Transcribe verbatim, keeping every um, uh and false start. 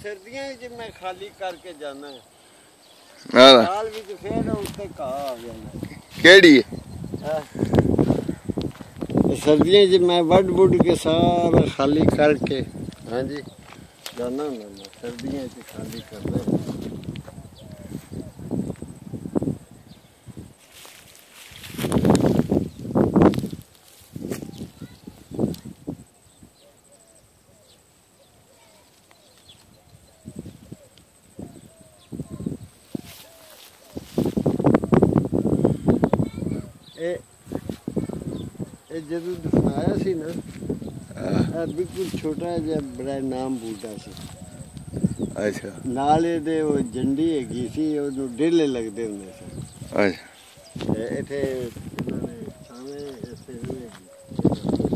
सर्दियां च मैं खाली करके जाना है हां साल विच फिर उत्ते घा आ जाना केड़ी सर्दियां च मैं वड वुड के सारा खाली करके हाँ जी जाना होंदा मैं सर्दियां च खाली करना जदों दफनाया सी ना बिल्कुल छोटा जिहा बड़ा नाम बूटा सी अच्छा नाल इहदे ओह जंडी हैगी सी ओहनूं डेले लगदे हुंदे सी अच्छा इत्थे इन्हां ने छावें इस